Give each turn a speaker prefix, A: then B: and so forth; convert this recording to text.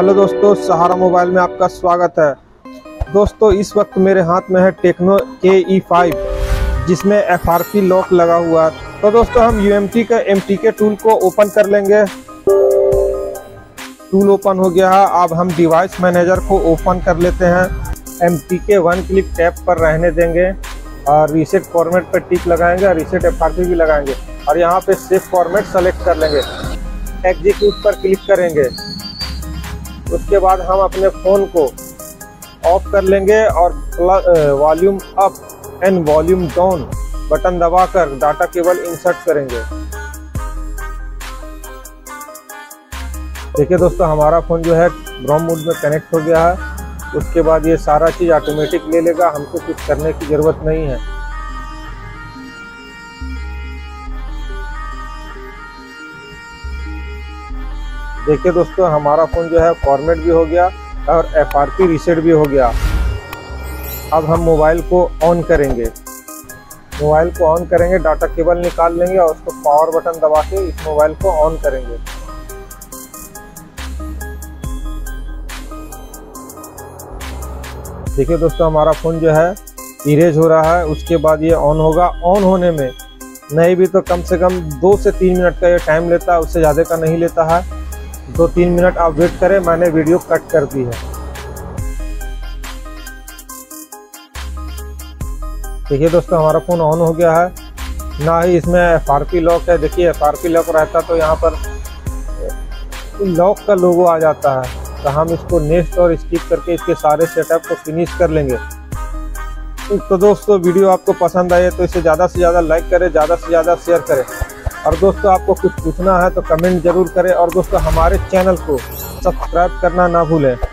A: Hello दोस्तों, सहारा mobile में आपका स्वागत है। दोस्तों इस वक्त मेरे हाथ में है टेक्नो KE5 जिसमें FRP लॉक लगा हुआ है। तो दोस्तों हम UMT का MTK टूल को ओपन कर लेंगे। टूल ओपन हो गया है। अब हम डिवाइस मैनेजर को ओपन कर लेते हैं। MTK 1 क्लिक टैप पर रहने देंगे और रीसेट फॉर्मेट पर टिक लगाएंगे और रीसेट FRP भी लगाएंगे और यहाँ पे सेव फॉर्मेट सेलेक्ट कर लेंगे। एग्जीक्यूट पर क्लिक करेंगे। उसके बाद हम अपने फ़ोन को ऑफ कर लेंगे और volume up and volume down button दबाकर डाटा केबल इंसर्ट करेंगे। देखिए दोस्तों, हमारा फ़ोन जो है ब्राउन मोड में कनेक्ट हो गया है। उसके बाद ये सारा चीज़ ऑटोमेटिक ले लेगा, हमको कुछ करने की ज़रूरत नहीं है। देखिए दोस्तों, हमारा फ़ोन जो है फॉर्मेट भी हो गया और FRP रीसेट भी हो गया। अब हम मोबाइल को ऑन करेंगे। मोबाइल को ऑन करेंगे, डाटा केबल निकाल लेंगे और उसको पावर बटन दबा के इस मोबाइल को ऑन करेंगे। देखिए दोस्तों, हमारा फ़ोन जो है इरेज हो रहा है। उसके बाद ये ऑन होगा। ऑन होने में नहीं भी तो कम से कम 2 से 3 मिनट का ये टाइम लेता है, उससे ज़्यादा का नहीं लेता है। 2-3 मिनट आप वेट करें, मैंने वीडियो कट कर दी है। देखिए दोस्तों, हमारा फ़ोन ऑन हो गया है। ना ही इसमें FRP लॉक है। देखिए FRP लॉक रहता तो यहाँ पर लॉक का लोगो आ जाता है। तो हम इसको नेक्स्ट और स्किप करके इसके सारे सेटअप को फिनिश कर लेंगे। तो दोस्तों, वीडियो आपको पसंद आए तो इसे ज़्यादा से ज़्यादा लाइक करें, ज़्यादा से ज़्यादा शेयर करें और दोस्तों आपको कुछ पूछना है तो कमेंट जरूर करें और दोस्तों हमारे चैनल को सब्सक्राइब करना ना भूलें।